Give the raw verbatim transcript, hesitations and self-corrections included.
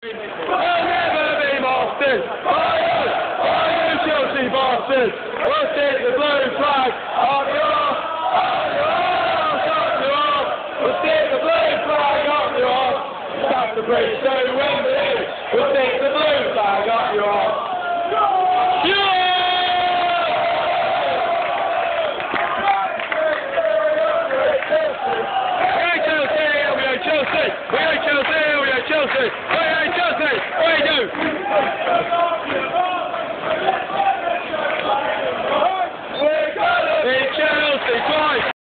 We'll never be masters by you, by you Chelsea bastards. We'll stick the blue flag up your arse, up your arse, up your arse. We'll stick the blue flag up your arse. Stop the bridge to Wembley. We'll stick the blue flag up your arse. Yeah! Chelsea! We are Chelsea! We are Chelsea! We are Chelsea! We do!